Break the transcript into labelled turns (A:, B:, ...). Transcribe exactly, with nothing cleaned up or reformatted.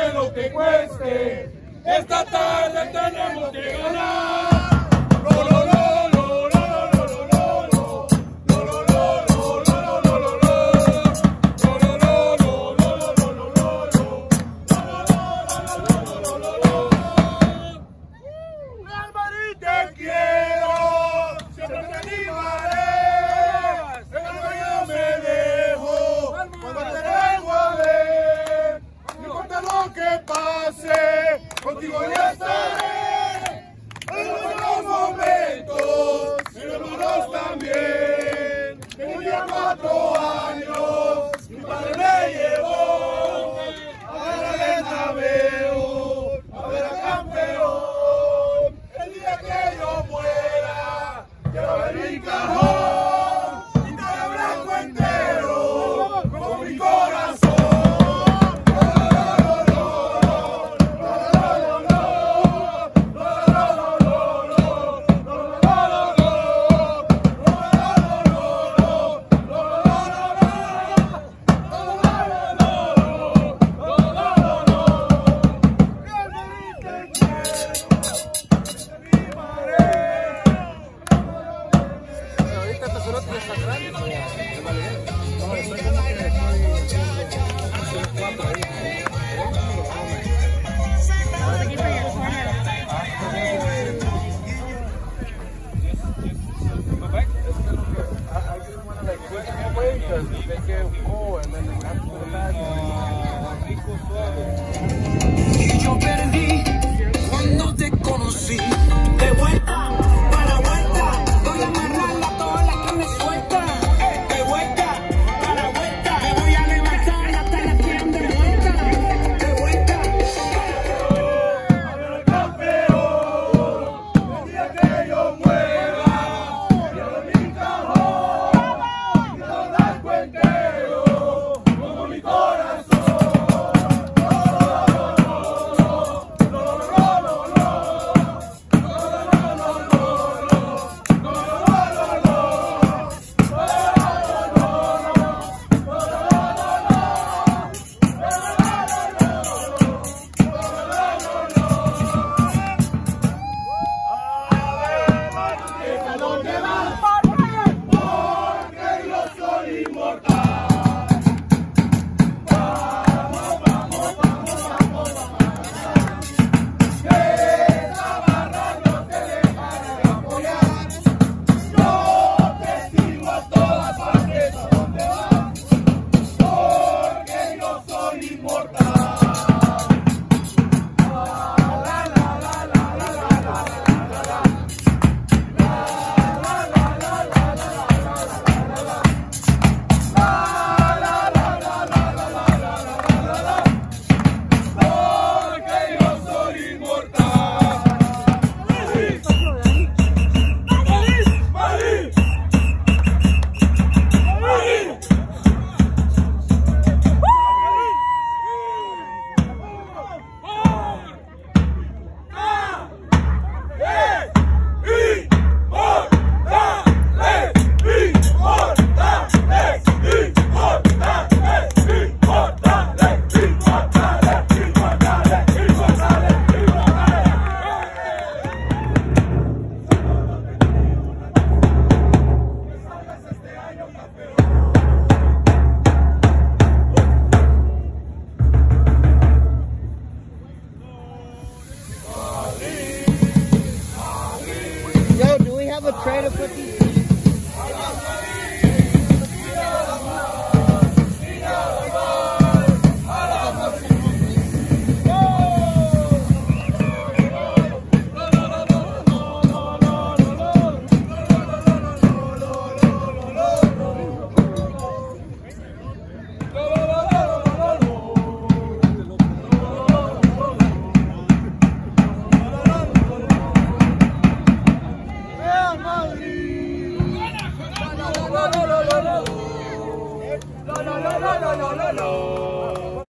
A: cueste lo que cueste, esta tarde tenemos que ganar. Te quiero, siempre te animaré, pero yo me dejo cuando te vengo a ver. No importa lo que pase, contigo ya estaré. En los buenos momentos, en los malos también. Tenía cuatro años, mi padre me llevó a ver al Bernabéu, a ver al campeón. Quiero ver mi cajón, pintar de blanco entero, como mi corazón.
B: Yo perdí cuando te conocí. De vuelta, para vuelta, voy a amarrarla toda la que me suelta. De vuelta, para vuelta, me voy a levantar hasta la tienda de vuelta. De vuelta,
A: A ver al campeón, el día que yo muera, quiero ver mi cajón, quiero dar cuentero, como mi corazón.
C: Yo, do we have a tray to put these?